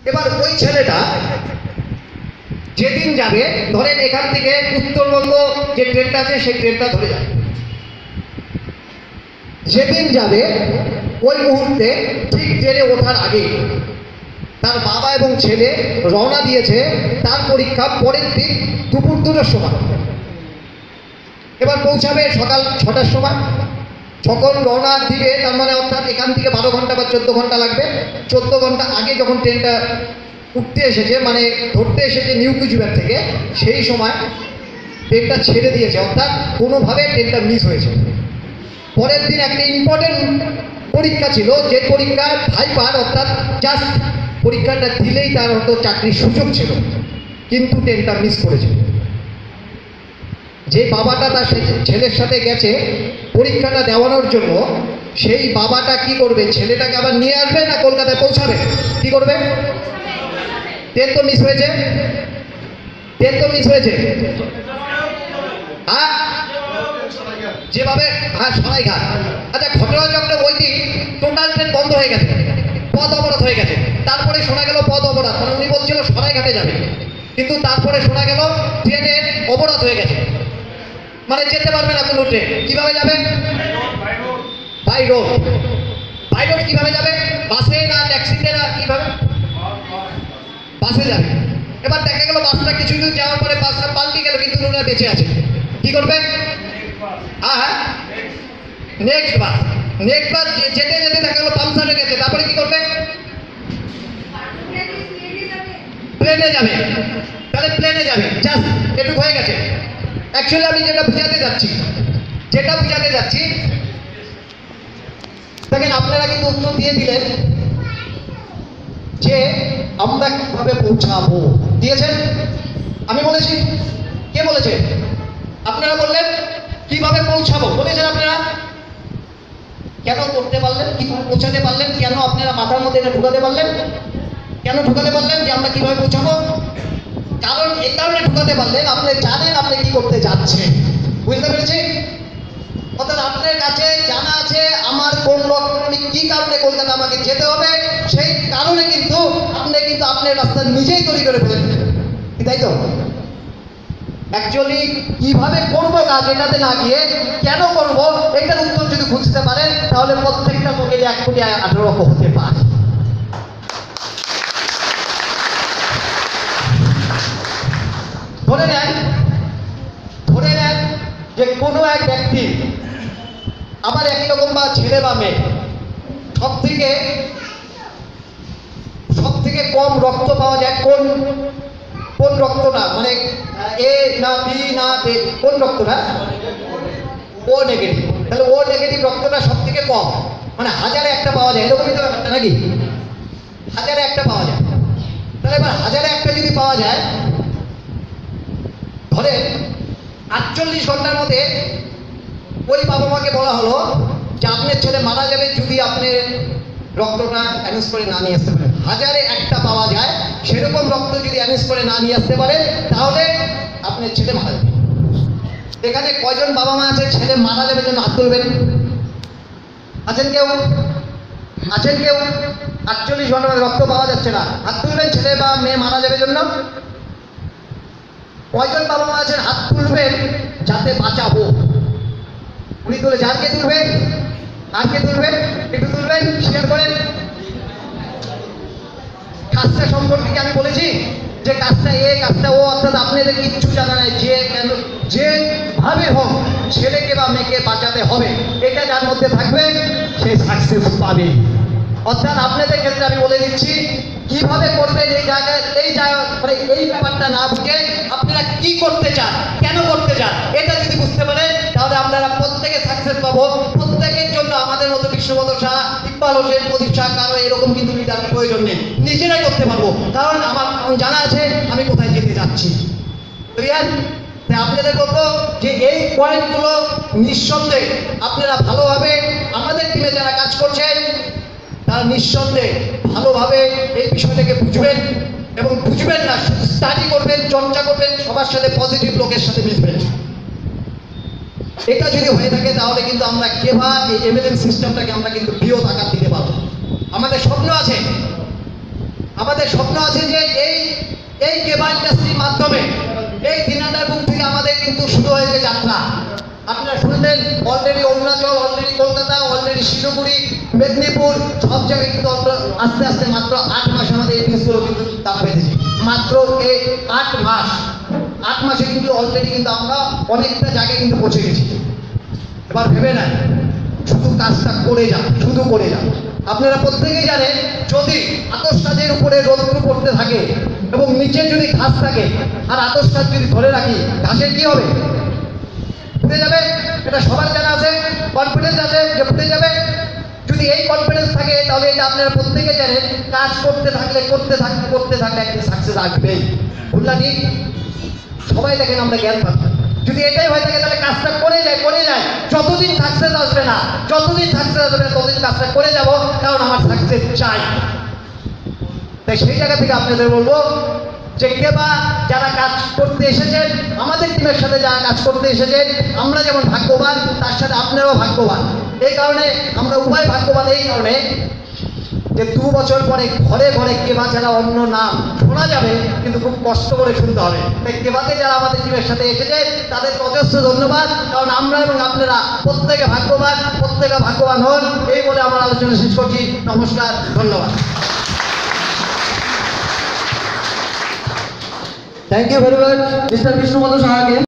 এবার ওই ছেলেটা যেদিন যাবে, ধরেন এখান থেকে উত্তরবঙ্গ যে ট্রেনটা আছে সেই ট্রেনটা ধরে যাবে, যেদিন যাবে ওই মুহূর্তে ঠিক ট্রেনে ওঠার আগে তার বাবা এবং ছেলে রওনা দিয়েছে তার পরীক্ষা পরের দিন দুপুর 2টার সময়। এবার পৌঁছাবে সকাল 6টার সময়। যখন রওনা দিবে তার মানে অর্থাৎ এখান থেকে 12 ঘন্টা বা 14 ঘন্টা লাগবে। 14 ঘন্টা আগে যখন ট্রেনটা উঠতে এসেছে, মানে ধরতে এসেছে নিউ কুচবিহার থেকে, সেই সময় ট্রেনটা ছেড়ে দিয়েছে, অর্থাৎ কোনোভাবে ট্রেনটা মিস হয়েছে। পরের দিন একটা ইম্পর্টেন্ট পরীক্ষা ছিল, যে পরীক্ষায় ভাইপার অর্থাৎ জাস্ট পরীক্ষাটা দিলেই তার হয়তো চাকরির সুযোগ ছিল, কিন্তু ট্রেনটা মিস করেছে। যে বাবাটা তার ছেলের সাথে গেছে পরীক্ষাটা দেওয়ানোর জন্য, সেই বাবাটা কি করবে? ছেলেটাকে আবার নিয়ে আসবে না কলকাতায় পৌঁছাবে? কি করবে? ট্রেন তো মিস হয়েছে, ট্রেন তো মিস হয়েছে। হ্যাঁ, যেভাবে, হ্যাঁ সরাইঘাট। আচ্ছা, ঘটনাচক্রে ওই দিন টোটাল ট্রেন বন্ধ হয়ে গেছে, পথ অবরোধ হয়ে গেছে। তারপরে শোনা গেল পথ অবরোধ, মানে উনি বলছিল সরাইঘাটে যাবে, কিন্তু তারপরে শোনা গেল ট্রেনের অবরোধ হয়ে গেছে, মানে যেতে পারবে না কোনো ট্রেন। কিভাবে যাবে? By road. বাই রোড কিভাবে যাবে? বাসে না ট্যাক্সিতে না কিভাবে? বাসে যাবে। এবার দেখা গেল বাসটা কিছু দূর যাওয়ার পরে বাসটা পাল্টে গেল, কিন্তু ওনারা বেঁচে আছে। কি করবে? হ্যাঁ হ্যাঁ, নেক্সট বাস। নেক্সট বাস যেতে যেতে দেখা গেল পাম্পসার হয়ে গেছে, তারপরে কি করবে? প্লেনে যাবে। তাহলে প্লেনে যাবে, জাস্ট এটুকু হয়ে গেছে। অ্যাকচুয়ালি আমি যেটা বুঝাতে যাচ্ছি দেখেন, আপনারা কিন্তু উত্তর দিয়ে দিলেন যে আমরা কিভাবে পৌঁছাবো, দিয়েছেন। আমি বলেছি, কে বলেছে? আপনারা বললেন কিভাবে পৌঁছাবো, বলেছেন আপনারা। কেন করতে পারলেন? কি পৌঁছাতে পারলেন? কেন আপনারা মাথার মধ্যে এটা ঢুকাতে পারলেন? কেন ঢুকাতে পারলেন যে আমরা কিভাবে পৌঁছাবো? কারণ এই কারণে ঢুকাতে পারলেন, আপনি জানেন আপনি কি করতে যাচ্ছেন। বুঝতে পেরেছি? অর্থাৎ আপনার কাছে জানা আছে আমার কোন লক্ষ্যে কি কারণে কলকাতা আমাকে যেতে হবে, সেই কারণে কিন্তু আপনি কিন্তু আপনার রাস্তা নিজেই তৈরি করে ফেলেছেন, তাই তো? অ্যাকচুয়ালি কিভাবে করবো কাজ, এটাতে না গিয়ে কেন করবো এটার উত্তর যদি খুঁজতে পারেন, তাহলে প্রত্যেকটা লোকের 1,18,00,000 হতে পারে। ধরে নেন যে কোনো এক ব্যক্তি, আবার একই রকম বা ছেলে বা মেয়ে, সব থেকে কম রক্ত পাওয়া যায় কোন রক্তটা, মানে এ না বি না কোন রক্তটা? O negative. তাহলে ও নেগেটিভ রক্তটা সব থেকে কম, মানে 1000-এ একটা পাওয়া যায়, এরকমই তো ব্যাপারটা নাকি? 1000-এ একটা পাওয়া যায়। তাহলে এবার 1000-এ একটা যদি পাওয়া যায়, ধরে 48 ঘন্টার মধ্যে ওই বাবা মাকে বলা হলো যে আপনার ছেলে মারা যাবে যদি আপনি রক্তটা অ্যারেঞ্জ করে না নিয়ে আসতে পারেন। 1000-এ একটা পাওয়া যায়, সেরকম রক্ত যদি অ্যারেঞ্জ করে না নিয়ে আসতে পারে, তাহলে আপনার ছেলে মারা যাবে। এখানে কয়জন বাবা মা আছে ছেলে মারা যাবে জন্য হাত তুলবেন? আছেন কেউ? 48 ঘন্টার রক্ত পাওয়া যাচ্ছে না, হাত তুলবেন ছেলে বা মেয়ে মারা যাবে জন্য? কয়জন বাবা মা আছেন হাত তুলবেন যাতে বাঁচাবো? উনি তুলে, যার কে তুলবে? আর কে তুলবে? একটু তুলবেন, শেয়ার করেন। কাজটা সম্পর্কে কি আমি বলেছি যে কাজটা এ কাজটা ও, অর্থাৎ আপনাদের কিচ্ছু জানা নাই যে কেন যেভাবে হোক ছেলেকে বা মেয়েকে বাঁচাতে হবে, এটা যার মধ্যে থাকবে সে সাকসেস পাবে। অর্থাৎ আপনাদের ক্ষেত্রে আমি বলে দিচ্ছি কিভাবে করবেন। এই মানে এই ব্যাপারটা না বুঝে আপনারা কি করতে চান, কেন করতে চান, এটা যদি বুঝতে পারেন, তাহলে আপনারা প্রত্যেকে সাকসেস পাবো। প্রত্যেকের জন্য আমাদের মতো বিশ্বব্রত শাহ, ইকবাল হোসেন, প্রদীপ শাহ, কারো এরকম কিন্তু লিডারের প্রয়োজন নেই, নিজেরাই করতে পারবো। কারণ আমার জানা আছে আমি কোথায় যেতে যাচ্ছি। ক্লিয়ার? তাই আপনাদের বলবো যে এই পয়েন্টগুলো নিঃসন্দেহে আপনারা ভালোভাবে, আমাদের টিমে যারা কাজ করছেন তারা নিঃসন্দেহে ভালোভাবে এই বিষয়টাকে বুঝবেন, এবং বুঝবেন না শুধু স্টাডি করবেন, চর্চা করবেন, সবার সাথে পজিটিভ লোকের সাথে মিশবেন। এটা যদি হয়ে থাকে তাহলে কিন্তু আমরা কেবা এই এমএলএন সিস্টেমটাকে আমরা কিন্তু বৃহৎ আকার দিতে পারবো। আমাদের স্বপ্ন আছে, আমাদের স্বপ্ন আছে যে এই কেবা ইন্ডাস্ট্রির মাধ্যমে এই দিনাটার বুক থেকে আমাদের কিন্তু শুরু হয়েছে যাত্রা। আপনারা শুনলেন already Arunachal, already Kolkata, already Siliguri, Medinipur সব জায়গায় কিন্তু আস্তে আস্তে মাত্র 8 মাস আমাদের এই পিসগুলো কিন্তু দাম বেঁধেছে। মাত্র এই 8 মাস, 8 মাসে কিন্তু অলরেডি কিন্তু আমরা অনেকটা জায়গায় কিন্তু পৌঁছে গেছি। এবার ভেবে নেন, শুধু কাজটা করে যান, শুধু করে যান। আপনারা প্রত্যেকেই জানেন, যদি আতশ কাজের উপরে রৌদ্র পড়তে থাকে এবং নিচে যদি ঘাস থাকে আর আতশ কাজ যদি ধরে রাখি, ঘাসের কি হবে? ফুটে যাবে। এটা সবার জানা আছে, কনফিডেন্স আছে যে ফুটে যাবে। যদি এই কনফিডেন্স থাকে তাহলে এটা আপনারা প্রত্যেকে জানেন, কাজ করতে থাকলে একদিন সাকসেস আসবেই। ভুলনা ঠিক? সবাই দেখেন আমরা জ্ঞান পাচ্ছি। যদি এটাই হয়ে থাকে তাহলে কাজটা করে যায়, যতদিন সাকসেস আসবে না ততদিন কাজটা করে যাব, কারণ আমার সাকসেস চাই। তাই সেই জায়গা থেকে আপনাদের বলবো যে কেবা যারা কাজ করতে এসেছেন, আমাদের টিমের সাথে যারা কাজ করতে এসেছেন, আমরা যেমন ভাগ্যবান তার সাথে আপনারাও ভাগ্যবান। এই কারণে আমরা উভয় ভাগ্যবান, এই কারণে যে 2 বছর পরে ঘরে ঘরে কেবা ছাড়া অন্য নাম শোনা যাবে, কিন্তু খুব কষ্ট করে শুনতে হবে। তাই কেবাতে যারা আমাদের টিমের সাথে এসেছে তাদের যথেষ্ট ধন্যবাদ, কারণ আমরা এবং আপনারা প্রত্যেকে ভাগ্যবান হন। এই বলে আমার আলোচনা শেষ করছি। নমস্কার, ধন্যবাদ। Thank you very much mister Bishnupada সাহাকে।